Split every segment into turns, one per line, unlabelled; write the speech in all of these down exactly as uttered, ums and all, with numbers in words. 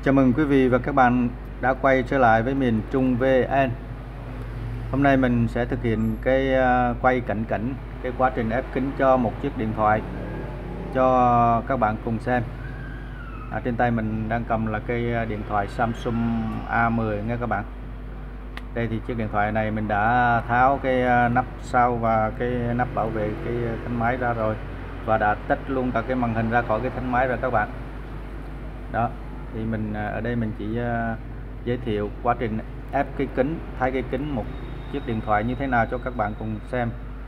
Chào mừng quý vị và các bạn đã quay trở lại với miền Trung vê en. Hôm nay mình sẽ thực hiện cái quay cận cảnh cái quá trình ép kính cho một chiếc điện thoại cho các bạn cùng xem. À, trên tay mình đang cầm là cái điện thoại Samsung A mười nha các bạn. Đây thì chiếc điện thoại này mình đã tháo cái nắp sau và cái nắp bảo vệ cái thân máy ra rồi, và đã tách luôn cả cái màn hình ra khỏi cái thân máy rồi các bạn. Đó, thì mình ở đây mình chỉ uh, giới thiệu quá trình ép cái kính, thay cái kính một chiếc điện thoại như thế nào cho các bạn cùng xem.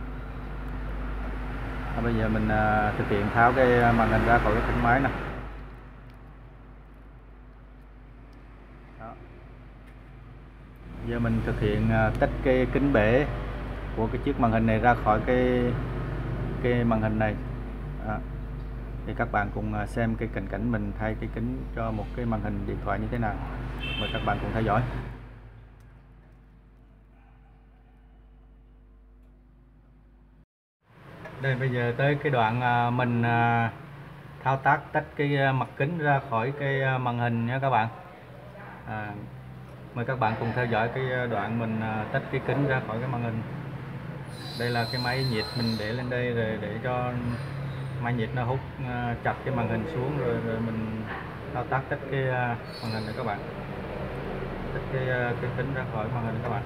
À, bây giờ mình uh, thực hiện tháo cái màn hình ra khỏi cái thân máy này. Đó. Giờ mình thực hiện uh, tách cái kính bể của cái chiếc màn hình này ra khỏi cái cái màn hình này. Đó. Thì các bạn cùng xem cái cận cảnh mình thay cái kính cho một cái màn hình điện thoại như thế nào. Mời các bạn cùng theo dõi. Đây, bây giờ tới cái đoạn mình thao tác tách cái mặt kính ra khỏi cái màn hình nha các bạn. À, mời các bạn cùng theo dõi cái đoạn mình tách cái kính ra khỏi cái màn hình. Đây là cái máy nhiệt mình để lên đây rồi để cho máy nhiệt nó hút chặt cái màn hình xuống, rồi, rồi mình thao tác tách cái màn hình này các bạn. Tách cái cái kính ra khỏi màn hình các bạn.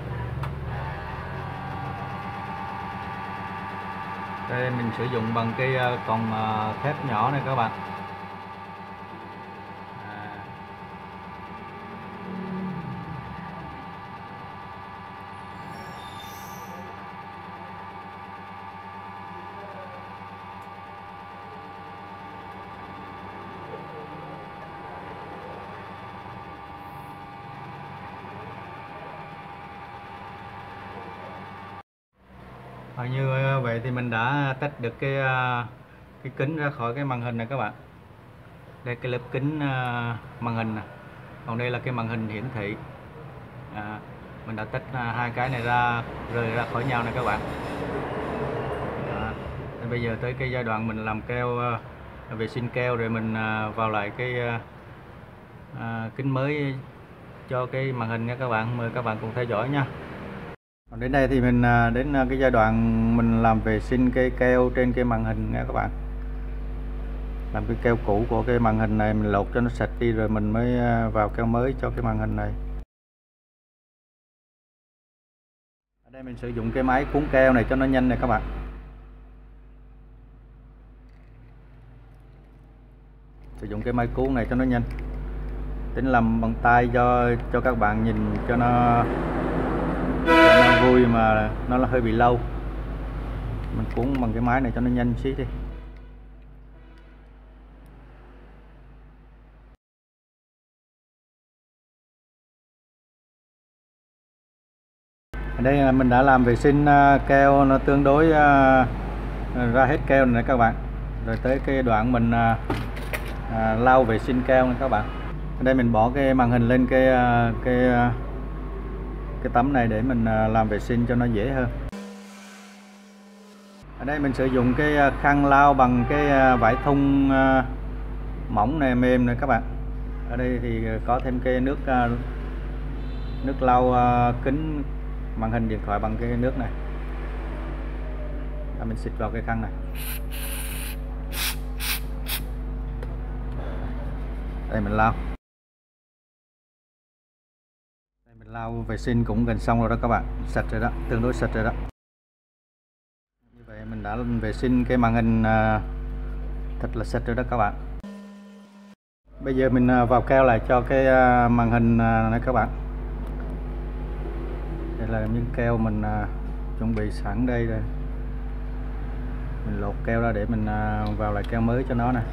Đây mình sử dụng bằng cái còng thép nhỏ này các bạn. À. Và như vậy thì mình đã tách được cái cái kính ra khỏi cái màn hình này các bạn. Đây cái lớp kính màn hình này. Còn đây là cái màn hình hiển thị. À, mình đã tách hai cái này ra, rời ra khỏi nhau này các bạn. À, bây giờ tới cái giai đoạn mình làm keo, vệ sinh keo, rồi mình vào lại cái à, kính mới cho cái màn hình nha các bạn. Mời các bạn cùng theo dõi nha. Còn đến đây thì mình đến cái giai đoạn mình làm vệ sinh cái keo trên cái màn hình nha các bạn. Làm cái keo cũ của cái màn hình này mình lột cho nó sạch đi, rồi mình mới vào keo mới cho cái màn hình này. Ở đây mình sử dụng cái máy cuốn keo này cho nó nhanh này các bạn. Sử dụng cái máy cuốn này cho nó nhanh. Tính làm bằng tay cho cho các bạn nhìn cho nó cho nó vui, mà nó là hơi bị lâu. Mình cuốn bằng cái máy này cho nó nhanh xí đi. Ở đây là mình đã làm vệ sinh keo nó tương đối ra hết keo này các bạn. Rồi tới cái đoạn mình à, lau vệ sinh keo này các bạn. Ở đây mình bỏ cái màn hình lên cái cái cái tấm này để mình làm vệ sinh cho nó dễ hơn. Ở đây mình sử dụng cái khăn lau bằng cái vải thun mỏng này, mềm này các bạn. Ở đây thì có thêm cái nước nước lau kính màn hình điện thoại bằng cái nước này. Và mình xịt vào cái khăn này. Đây mình lau. Đây mình lau vệ sinh cũng gần xong rồi đó các bạn. Sạch rồi đó, tương đối sạch rồi đó. Như vậy mình đã vệ sinh cái màn hình thật là sạch rồi đó các bạn. Bây giờ mình vào keo lại cho cái màn hình này các bạn. Đây là miếng keo mình chuẩn bị sẵn đây rồi. Mình lột keo ra để mình vào lại keo mới cho nó nè.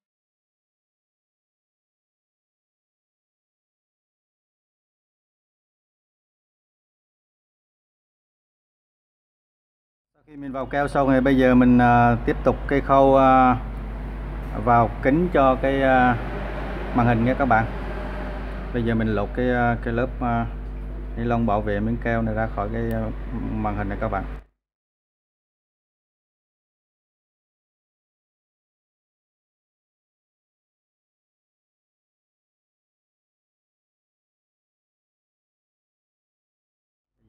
Sau khi mình vào keo xong thì bây giờ mình tiếp tục cái khâu vào kính cho cái màn hình nha các bạn. Bây giờ mình lột cái cái lớp ni lông bảo vệ miếng keo này ra khỏi cái màn hình này các bạn.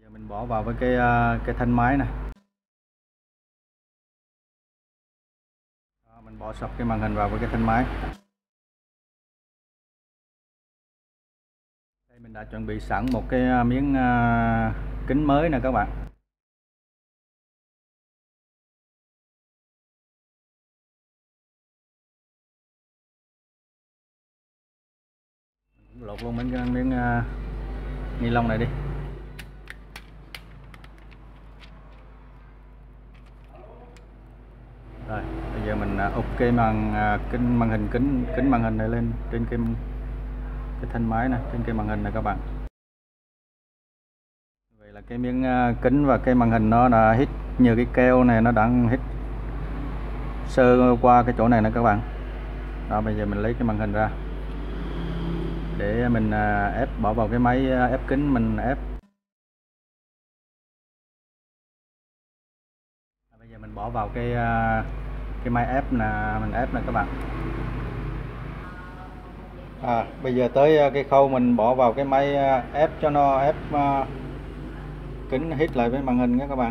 Giờ mình bỏ vào với cái uh, cái thân máy này. Đó, mình bỏ sập cái màn hình vào với cái thân máy. Đây mình đã chuẩn bị sẵn một cái miếng uh, kính mới nè các bạn. Lột luôn miếng miếng uh, ni lông này đi. Rồi bây giờ mình uh, úp cái màn uh, kính màn hình kính kính màn hình này lên trên cái cái thân máy này, trên cái màn hình này các bạn. Vậy là cái miếng uh, kính và cái màn hình nó đã hít như cái keo này, nó đang hít sơ qua cái chỗ này nè các bạn. Đó, bây giờ mình lấy cái màn hình ra để mình ép bỏ vào cái máy ép kính, mình ép. Bây giờ mình bỏ vào cái cái máy ép là mình ép nè các bạn. À, bây giờ tới cái khâu mình bỏ vào cái máy ép cho nó ép kính hít lại với màn hình nhé các bạn.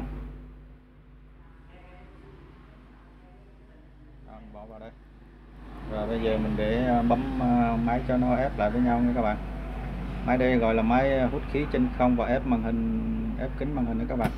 Đó, mình bỏ vào đây. Rồi bây giờ mình để bấm máy cho nó ép lại với nhau nha các bạn. Máy đây gọi là máy hút khí trên không và ép màn hình, ép kính màn hình nữa các bạn.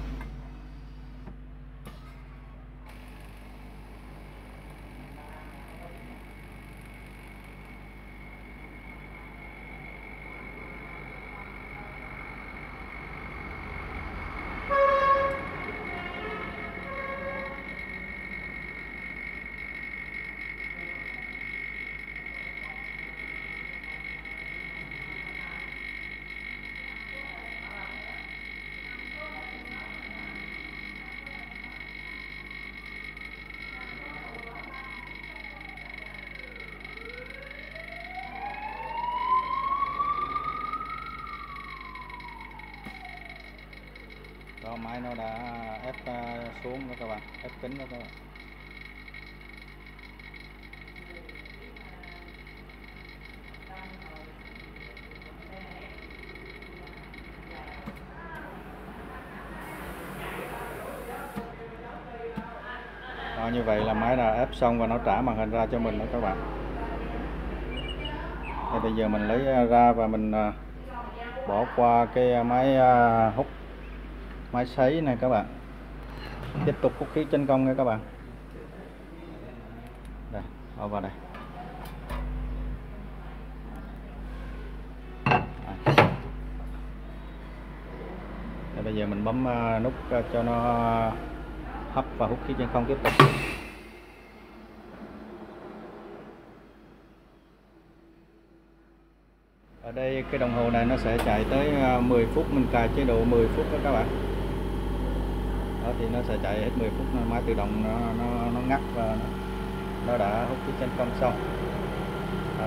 Đó, máy nó đã ép xuống đó các bạn, ép kính đó các bạn. Đó, như vậy là máy đã ép xong và nó trả màn hình ra cho mình đó các bạn. Thì bây giờ mình lấy ra và mình bỏ qua cái máy hút, máy sấy này các bạn. Tiếp tục hút khí chân không nha các bạn. Đây, bỏ vào đây. Đây, bây giờ mình bấm nút cho nó hấp và hút khí chân không tiếp tục. Ở đây cái đồng hồ này nó sẽ chạy tới mười phút, mình cài chế độ mười phút đó các bạn. Đó thì nó sẽ chạy hết mười phút, máy tự động nó nó nó ngắt và nó đã hút khí chân không xong. Đó.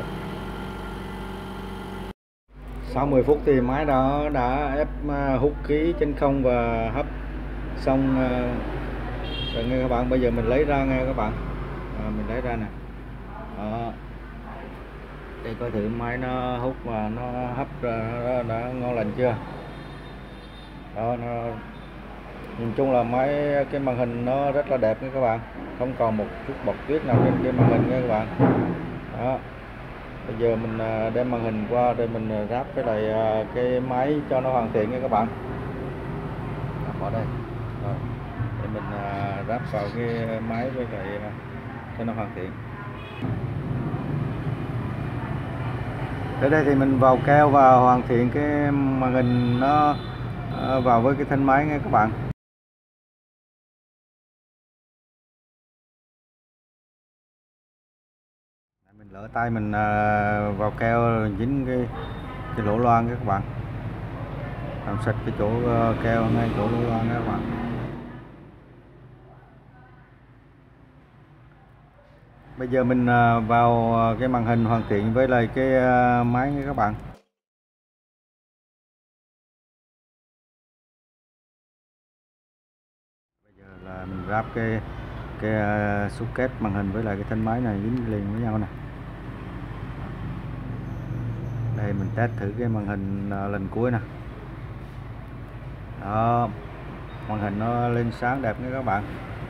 Sau mười phút thì máy đó đã ép hút khí chân không và hấp xong rồi nghe các bạn. Bây giờ mình lấy ra nghe các bạn. À, mình lấy ra nè. Đó. Để coi thử máy nó hút và nó hấp ra nó đã ngon lành chưa. Đó, nó nhìn chung là máy cái màn hình nó rất là đẹp nha các bạn, không còn một chút bọt tuyết nào trên cái màn hình nha các bạn. Đó, bây giờ mình đem màn hình qua để mình ráp cái lại cái máy cho nó hoàn thiện nha các bạn. Bỏ đây. Rồi, để mình ráp vào cái máy với lại cho nó hoàn thiện. Tới đây thì mình vào keo và hoàn thiện cái màn hình nó vào với cái thân máy nha các bạn. Mình lỡ tay mình vào keo dính cái cái lỗ loang các bạn, làm sạch cái chỗ keo ngay chỗ lỗ loang các bạn. Bây giờ mình vào cái màn hình hoàn thiện với lại cái máy nha các bạn. Bây giờ là mình ráp cái cái xúc kết màn hình với lại cái thân máy này dính liền với nhau nè. Đây mình test thử cái màn hình lần cuối nè. Đó, màn hình nó lên sáng đẹp nha các bạn.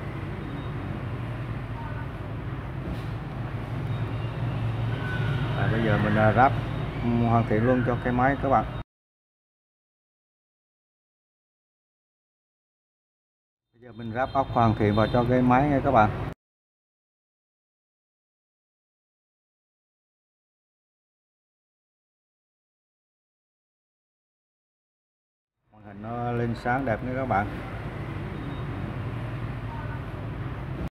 À, bây giờ mình ráp hoàn thiện luôn cho cái máy các bạn. Bây giờ mình ráp ốc hoàn thiện vào cho cái máy nha các bạn. Màn hình nó lên sáng đẹp nha các bạn.